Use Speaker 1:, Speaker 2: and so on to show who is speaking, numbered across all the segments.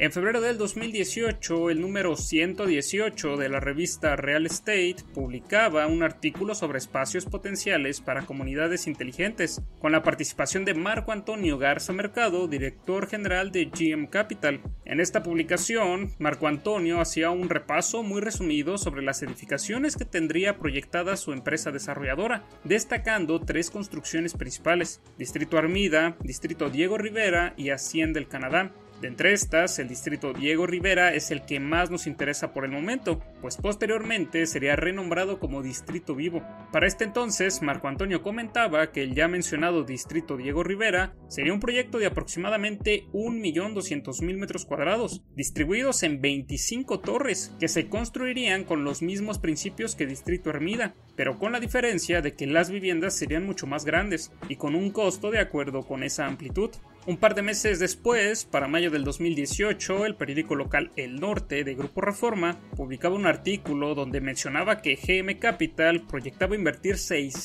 Speaker 1: En febrero del 2018, el número 118 de la revista Real Estate publicaba un artículo sobre espacios potenciales para comunidades inteligentes, con la participación de Marco Antonio Garza Mercado, director general de GM Capital. En esta publicación, Marco Antonio hacía un repaso muy resumido sobre las edificaciones que tendría proyectada su empresa desarrolladora, destacando 3 construcciones principales: Distrito Armida, Distrito Diego Rivera y Hacienda El Canadá. De entre estas, el distrito Diego Rivera es el que más nos interesa por el momento, pues posteriormente sería renombrado como Distrito Vivo. Para este entonces, Marco Antonio comentaba que el ya mencionado distrito Diego Rivera sería un proyecto de aproximadamente 1.200.000 metros cuadrados, distribuidos en 25 torres, que se construirían con los mismos principios que Distrito Ermida, pero con la diferencia de que las viviendas serían mucho más grandes y con un costo de acuerdo con esa amplitud. Un par de meses después, para mayo del 2018, el periódico local El Norte de Grupo Reforma publicaba un artículo donde mencionaba que GM Capital proyectaba invertir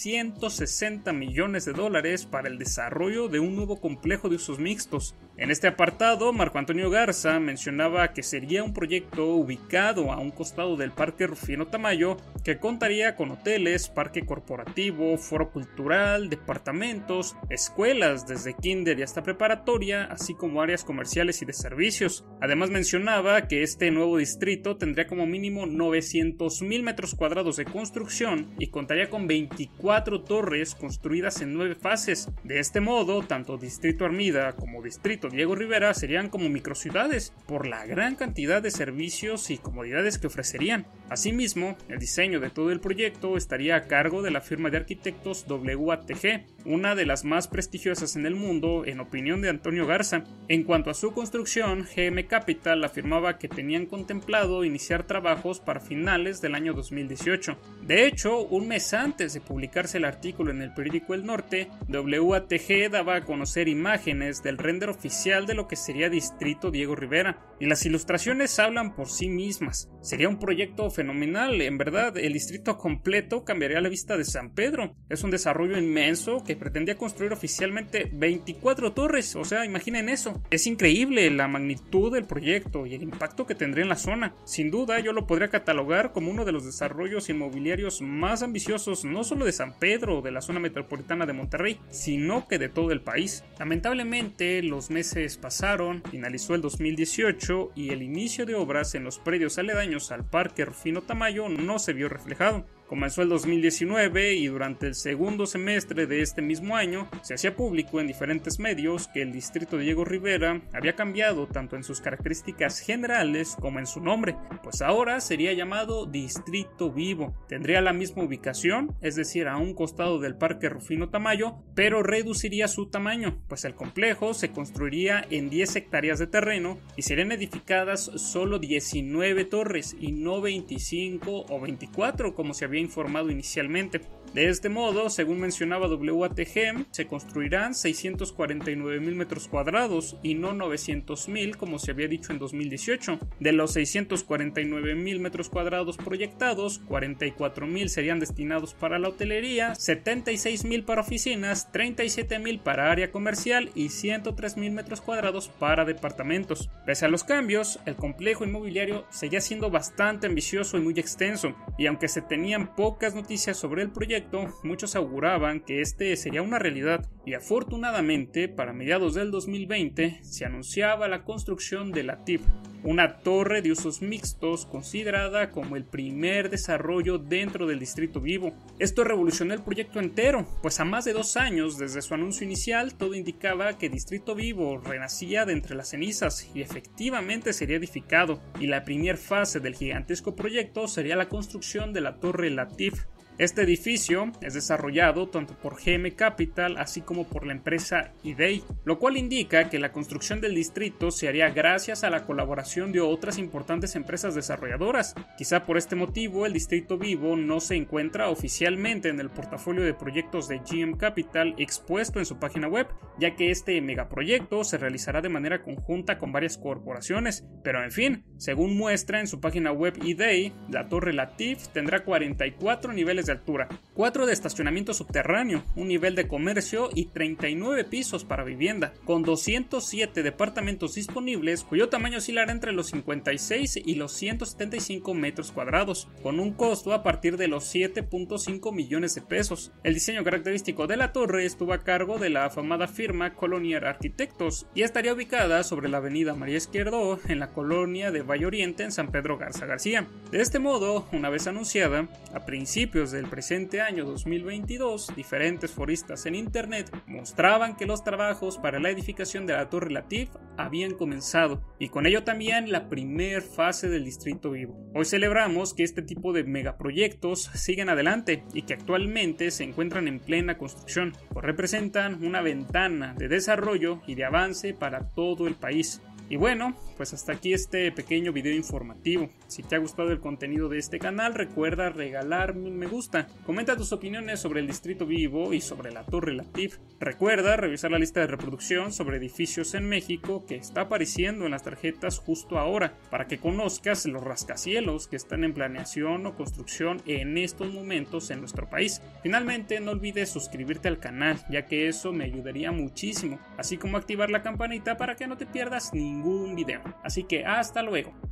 Speaker 1: $660 millones para el desarrollo de un nuevo complejo de usos mixtos. En este apartado, Marco Antonio Garza mencionaba que sería un proyecto ubicado a un costado del Parque Rufino Tamayo, que contaría con hoteles, parque corporativo, foro cultural, departamentos, escuelas desde kinder y hasta preparatoria, así como áreas comerciales y de servicios. Además mencionaba que este nuevo distrito tendría como mínimo 900.000 metros cuadrados de construcción y contaría con 24 torres construidas en 9 fases. De este modo, tanto Distrito Armida como Distrito Diego Rivera serían como microciudades por la gran cantidad de servicios y comodidades que ofrecerían. Asimismo, el diseño de todo el proyecto estaría a cargo de la firma de arquitectos WATG, una de las más prestigiosas en el mundo, en opinión de Antonio Garza. En cuanto a su construcción, GM Capital afirmaba que tenían contemplado iniciar trabajos para finales del año 2018. De hecho, un mes antes de publicarse el artículo en el periódico El Norte, WATG daba a conocer imágenes del render oficial de lo que sería Distrito Diego Rivera, y las ilustraciones hablan por sí mismas. Sería un proyecto fenomenal, en verdad. El distrito completo cambiaría la vista de San Pedro. Es un desarrollo inmenso que pretendía construir oficialmente 24 torres, o sea, imaginen eso. Es increíble la magnitud del proyecto y el impacto que tendría en la zona. Sin duda, yo lo podría catalogar como uno de los desarrollos inmobiliarios más ambiciosos, no solo de San Pedro o de la zona metropolitana de Monterrey, sino que de todo el país. Lamentablemente, los meses pasaron, finalizó el 2018 y el inicio de obras en los predios aledaños al Parque Rufino Tamayo no se vio reflejado. Comenzó el 2019 y durante el segundo semestre de este mismo año se hacía público en diferentes medios que el distrito Diego Rivera había cambiado tanto en sus características generales como en su nombre, pues ahora sería llamado Distrito Vivo. Tendría la misma ubicación, es decir, a un costado del Parque Rufino Tamayo, pero reduciría su tamaño, pues el complejo se construiría en 10 hectáreas de terreno y serían edificadas solo 19 torres y no 25 o 24 como se había informado inicialmente. De este modo, según mencionaba WATG, se construirán 649.000 metros cuadrados y no 900.000 como se había dicho en 2018. De los 649.000 metros cuadrados proyectados, 44.000 serían destinados para la hotelería, 76.000 para oficinas, 37.000 para área comercial y 103.000 metros cuadrados para departamentos. Pese a los cambios, el complejo inmobiliario seguía siendo bastante ambicioso y muy extenso, y aunque se tenían pocas noticias sobre el proyecto, muchos auguraban que este sería una realidad, y afortunadamente para mediados del 2020 se anunciaba la construcción de la TIF, una torre de usos mixtos considerada como el primer desarrollo dentro del Distrito Vivo. Esto revolucionó el proyecto entero, pues a más de 2 años desde su anuncio inicial todo indicaba que Distrito Vivo renacía de entre las cenizas y efectivamente sería edificado, y la primera fase del gigantesco proyecto sería la construcción de la torre Latif. Este edificio es desarrollado tanto por GM Capital así como por la empresa IDEI, lo cual indica que la construcción del distrito se haría gracias a la colaboración de otras importantes empresas desarrolladoras. Quizá por este motivo el Distrito Vivo no se encuentra oficialmente en el portafolio de proyectos de GM Capital expuesto en su página web, ya que este megaproyecto se realizará de manera conjunta con varias corporaciones, pero en fin, según muestra en su página web IDEI, la Torre Latif tendrá 44 niveles de altura, 4 de estacionamiento subterráneo, un nivel de comercio y 39 pisos para vivienda, con 207 departamentos disponibles cuyo tamaño oscilará entre los 56 y los 175 metros cuadrados, con un costo a partir de los 7.5 millones de pesos. El diseño característico de la torre estuvo a cargo de la afamada firma Colonial Arquitectos y estaría ubicada sobre la avenida María Izquierdo en la colonia de Valle Oriente en San Pedro Garza García. De este modo, una vez anunciada, a principios del presente año 2022, diferentes foristas en internet mostraban que los trabajos para la edificación de la Torre Latif habían comenzado y con ello también la primer fase del Distrito Vivo. Hoy celebramos que este tipo de megaproyectos siguen adelante y que actualmente se encuentran en plena construcción, pues representan una ventana de desarrollo y de avance para todo el país. Y bueno, pues hasta aquí este pequeño video informativo. Si te ha gustado el contenido de este canal, recuerda regalarme un me gusta. Comenta tus opiniones sobre el Distrito Vivo y sobre la Torre Latif. Recuerda revisar la lista de reproducción sobre edificios en México que está apareciendo en las tarjetas justo ahora, para que conozcas los rascacielos que están en planeación o construcción en estos momentos en nuestro país. Finalmente, no olvides suscribirte al canal, ya que eso me ayudaría muchísimo, así como activar la campanita para que no te pierdas ningún video. Así que hasta luego.